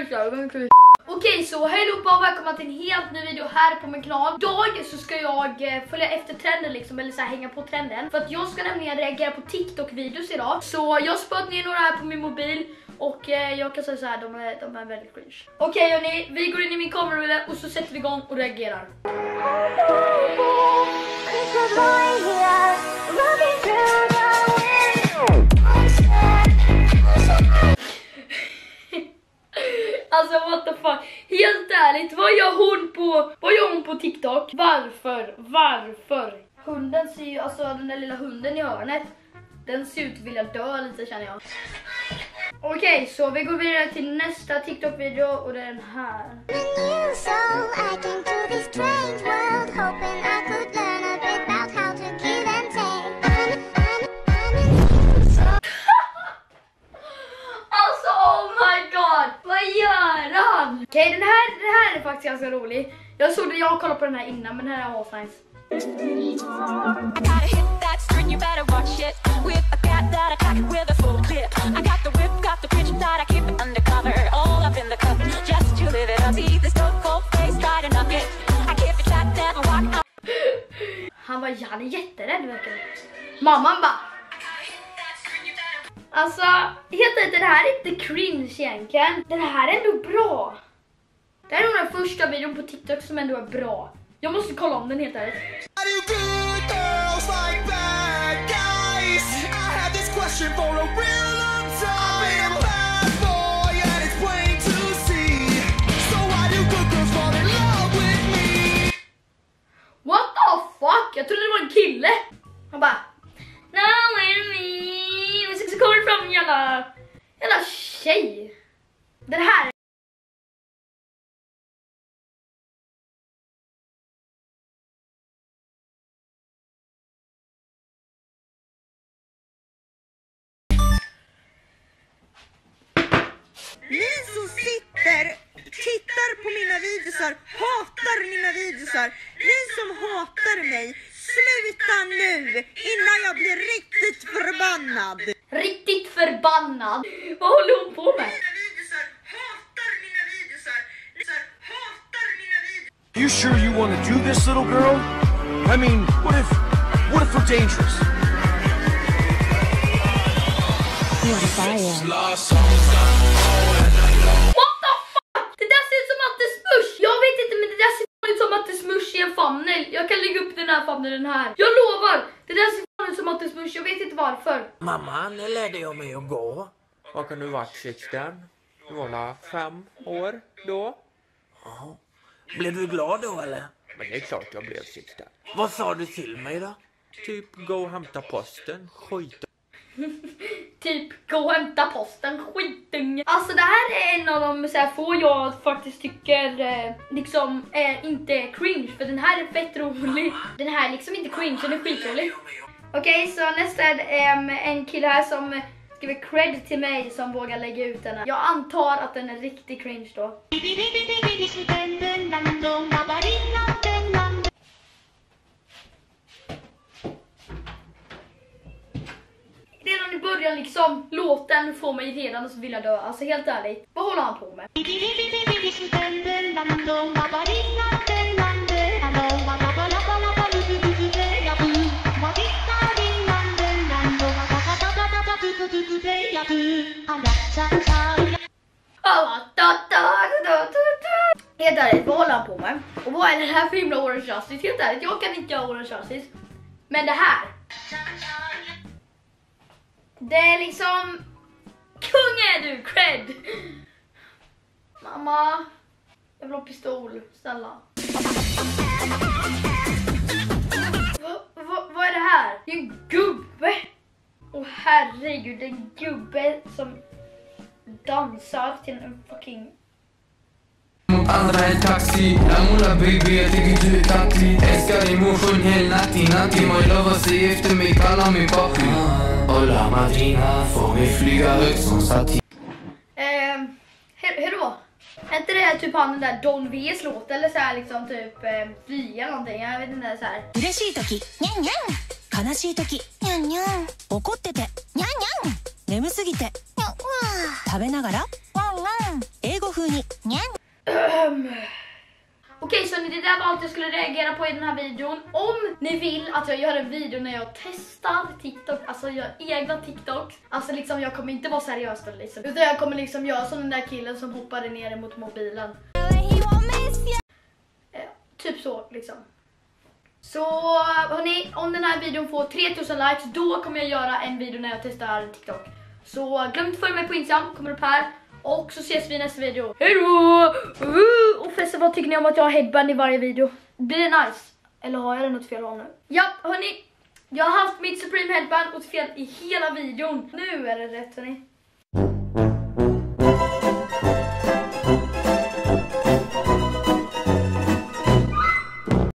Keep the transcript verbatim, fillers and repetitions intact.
Okej, okay, så hej allihopa och välkomna till en helt ny video här på min kanal. Idag så ska jag följa efter trenden liksom, eller så här, hänga på trenden. För att jag ska nämligen reagera på TikTok-videos idag. Så jag har spött ner några här på min mobil. Och eh, jag kan säga så här, de är, de är väldigt cringe. Okej okay, hörni, vi går in i min kamera och så sätter vi igång och reagerar. Alltså what the fuck. Helt ärligt, vad gör hon på Vad gör hon på TikTok? Varför? Varför? Hunden ser ju, alltså den där lilla hunden i hörnet, den ser ut att vilja dö lite känner jag. Okej, okay, så vi går vidare till nästa TikTok-video och det är den här. Alltså, oh my god! Vad gör han? Okej, okay, den, här, den här är faktiskt ganska rolig. Jag såg det, jag kollade på den här innan, men den här är all nice. Han var han är jätterädd verkligen. Mamman bara. Alltså, helt enkelt, det här är inte cringe egentligen. Den här är ändå bra. Det här är nog den första videon på TikTok som ändå är bra. Jag måste kolla om den helt ärligt. What the fuck? Jag trodde det var en kille. Han bara no with me. Och så kommer det fram en jävla jävla tjej. Den här ni som sitter, tittar på mina videosar, hatar mina videosar, ni som hatar mig, sluta nu innan jag blir riktigt förbannad. Riktigt förbannad? Vad håller hon på med? Mina videosar, hatar mina videosar, hatar mina videosar. You sure you want to do this, little girl? I mean, what if, what if we're dangerous? What the fuck? Det där ser ut som att det smush. Jag vet inte, men det där ser ut som att det smush i en famnel. Jag kan lägga upp den här famneln här. Jag lovar, det där ser ut som att det smush. Jag vet inte varför. Mamma, nu lärde jag mig att gå. Vad kan du varit, Sixten? Du var där fem år då. Ja. Blev du glad då eller? Men det är klart jag blev, Sixten. Vad sa du till mig då? Typ gå och hämta posten, skit. Typ gå och hämta posten, skitunge. Alltså det här är en av de så här, få jag faktiskt tycker eh, liksom är inte cringe. För den här är fett rolig. Den här är liksom inte cringe, den är skitrolig. Okej, okay, så nästa är um, en kille här som skriver cred till mig som vågar lägga ut den här. Jag antar att den är riktigt cringe då. Redan i början liksom, låten får mig redan och så vill jag dö. Alltså helt ärligt, vad håller han på med? Helt ärligt, vad håller han på med? Och vad är det här för himla Orange Justice? Helt ärligt, jag kan inte göra Orange Justice. Men det här, det är liksom kung är du, cred. Mamma, jag vill ha pistol, snälla. Va, va, vad är det här? Det är en gubbe. Åh herregud, det är en gubbe som dansar till en fucking mot andra en taxi. Lamola baby, jag tycker du är taxi. Älskar din motion hel natti natti. My lover säger efter mig, kallar mig papi. Hola madrina, får mig flyga högt som satir. Ehm, hur då? Är inte det typ han den där Don V's låt eller så här liksom typ eh, flyga någonting? Jag vet inte så här. 嬉しい時にゃんにゃん悲しい時にゃんにゃん怒っててにゃんにゃん眠すぎてにゃ食べながら英語風ににゃん。 Okej, så det där var allt jag skulle reagera på i den här videon. Om ni vill att jag gör en video när jag testar TikTok, alltså gör egna TikTok, alltså liksom jag kommer inte vara seriös för det liksom, utan jag kommer liksom göra som den där killen som hoppade ner mot mobilen. Eh, typ så liksom. Så hörni, om den här videon får tre tusen likes, då kommer jag göra en video när jag testar TikTok. Så glöm inte följa mig på Instagram, kommer upp här. Och så ses vi i nästa video. Hejdå! Uh, och förresten, vad tycker ni om att jag har headband i varje video? Blir det nice? Eller har jag det något fel håll nu? Ja, hörni. Jag har haft mitt Supreme headband åt fel i hela videon. Nu är det rätt, hörni.